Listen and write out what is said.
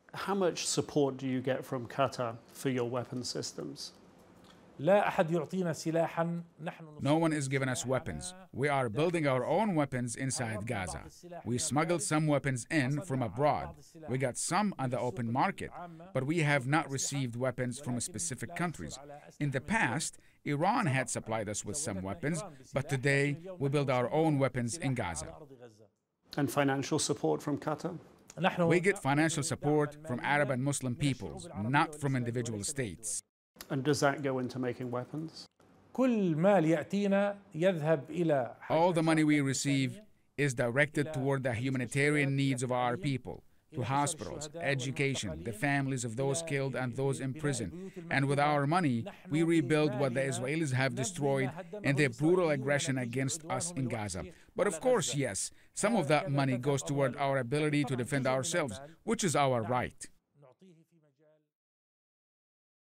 How much support do you get from Qatar for your weapon systems? No one is giving us weapons. We are building our own weapons inside Gaza. We smuggled some weapons in from abroad. We got some on the open market, but we have not received weapons from specific countries. In the past, Iran had supplied us with some weapons, but today we build our own weapons in Gaza. And financial support from Qatar? We get financial support from Arab and Muslim peoples, not from individual states. And does that go into making weapons? All the money we receive is directed toward the humanitarian needs of our people, to hospitals, education, the families of those killed and those imprisoned. And with our money, we rebuild what the Israelis have destroyed in their brutal aggression against us in Gaza. But of course, yes, some of that money goes toward our ability to defend ourselves, which is our right.